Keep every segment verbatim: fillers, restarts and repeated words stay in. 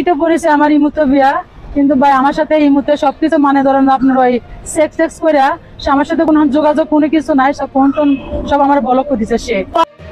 লাইকিতে পড়েছে আমার ইমুতে বিয়া, কিন্তু ভাই আমার সাথে এই মুহূর্তে সবকিছু মানে ধরেন আপনার ওই সেক্স সেক্স করে আমার সাথে কোনো যোগাযোগ কোনো কিছু নাই, সব ফোন টোন সব আমার ব্লক করে দিছে সে।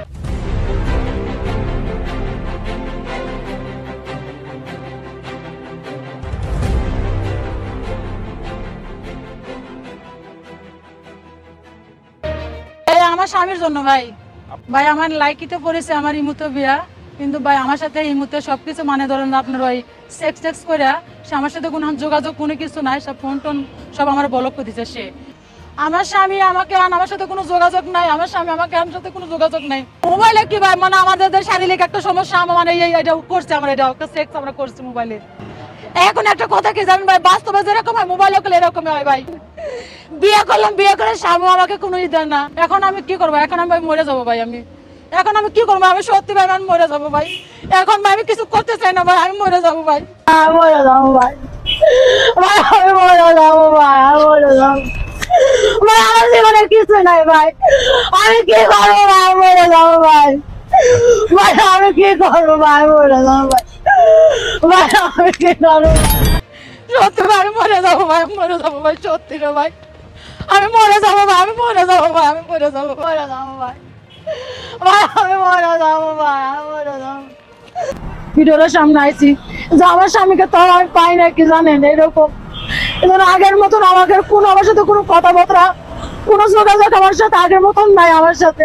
আমার স্বামীর জন্য ভাই, ভাই আমার লাইকিতে পড়েছে আমার ইমুতে বিয়া, কিন্তু ভাই আমার সাথে এই মুহূর্তে সবকিছু মানে ধরেন আপনার ওই সেক্স সেক্স করে আমার সাথে কোনো যোগাযোগ কোনো কিছু নাই, সব ফোন টোন সব আমার ব্লক করে দিছে সে। আমার স্বামী আমাকে আমার সাথে কোনো যোগাযোগ নাই, আমার স্বামী আমাকে আমার সাথে কোনো যোগাযোগ নাই। মোবাইলে কি ভাই মানে আমাদের শারীরিক একটা সমস্যা আমার মানে এটা করছে, আমরা এটা একটা সেক্স আমরা করছি মোবাইলে। এখন একটা কথা কি জানেন ভাই, বাস্তবে যেরকম হয় মোবাইলে করলে এরকমই হয় ভাই। বিয়ে করলাম, বিয়ে করে স্বামী আমাকে কোনো ই দেয় না। এখন আমি কি করবো? এখন আমি ভাই মরে যাবো ভাই। আমি এখন আমি কি করবো? আমি সত্যি ভাই আমি মরে যাবো ভাই। এখন ভাই আমি কিছু করতে চাই না ভাই, আমি মরে যাবো ভাই। মরে যাবো ভাই, আমি মরে যাবো ভাই, আমি মরে যাবো ভাই। আমার জীবনে কিছু নাই ভাই, আমি কি করবো ভাই? আমি মরে যাবো ভাই। ভাই আমি কি করবো ভাই? মরে যাবো ভাই। ভাই আমি কি করবো? সত্যি ভাই আমি মরে যাবো ভাই, মরে যাবো ভাই, সত্যি রে ভাই আমি মরে যাবো ভাই, আমি মরে যাবো ভাই, আমি মরে যাবো মরে যাবো ভাই, ভাই আমি মরে যাবো ভাই, আমি মরে যাবো। ভিডিওর সামনে আইছি যে আমার স্বামীকে তো আর পাই না, কি জানেন এরকম আগের মতন আমাকে কোন আমার সাথে কোনো কথাবার্তা কোনো যোগাযোগ আমার সাথে আগের মতন নাই আমার সাথে।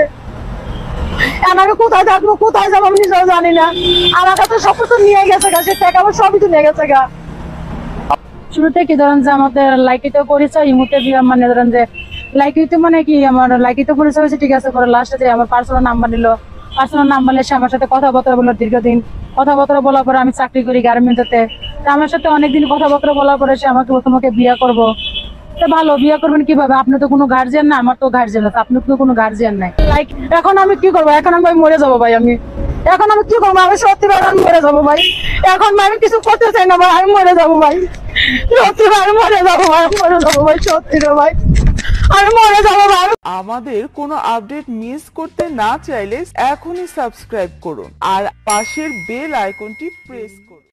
আমি কোথায় থাকবো কোথায় যাবো আমি নিজেও জানি না। আমার কাছে সব কিছু নিয়ে গেছে গা, সে টাকা আমার সবই তো নিয়ে গেছে গা। শুরুতে কি ধরেন যে আমাদের লাইকিতে পরিচয় ইমুতে বিয়া, মানে ধরেন যে লাইকিতে মানে কি আমার লাইকিতে পরিচয় হয়েছে ঠিক আছে, পরে লাস্টে যে আমার পার্সোনাল নাম্বার নিল, পার্সোনাল নাম্বার নিয়ে সে আমার সাথে কথাবার্তা বললো দীর্ঘদিন। কথাবার্তা বলার পরে আমি চাকরি করি গার্মেন্টসে, আমার সাথে অনেকদিন কথাবার্তা বলার পরে সে আমাকে তোমাকে বিয়ে করবো। তো ভালো, বিয়ে করবেন কিভাবে? আপনি তো কোনো গার্জিয়ান না, আমার তো গার্জিয়ান আছে, আপনি তো কোনো গার্জিয়ান নাই। লাইক এখন আমি কি করবো? এখন আমি ভাই মরে যাবো ভাই। আমি এখন আমি কি করবো? আমি সত্যি ভাই আমি মরে যাবো ভাই। এখন ভাই আমি কিছু করতে চাই না ভাই, আমি মরে যাবো ভাই, সত্যি ভাই আমি মরে যাবো ভাই, আমি মরে যাবো ভাই, সত্যি রে ভাই আমি মরে যাবো ভাই। আমাদের কোনো আপডেট মিস করতে না চাইলে এখনই সাবস্ক্রাইব করুন আর পাশের বেল আইকনটি প্রেস করুন।